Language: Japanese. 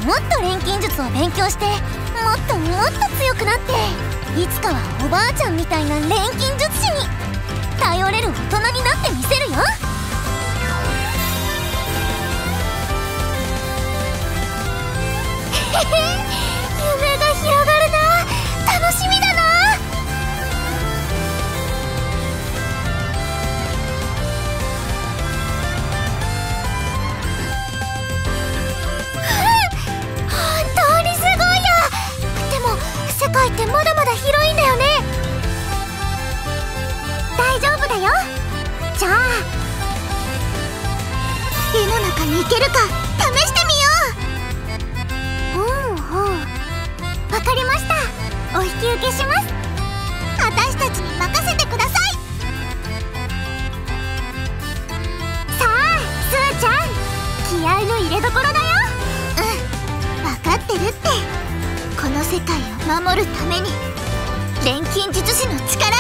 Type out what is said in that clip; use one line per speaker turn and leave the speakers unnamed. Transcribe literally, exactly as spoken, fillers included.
もっと錬金術を勉強して、もっともっと強くなって、いつかはおばあちゃんみたいな錬金術師に頼れる大人になってみせるよ。へへ、夢が広がるな。楽しみだな。世界ってまだまだ広いんだよね。大丈夫だよ。じゃあ絵の中に行けるか試してみよう。ほうほう、わかりました。お引き受けします。私たちに任せてください。さあすーちゃん、気合の入れどころだよ。うん、わかってるって。この世界を守るために錬金術師の力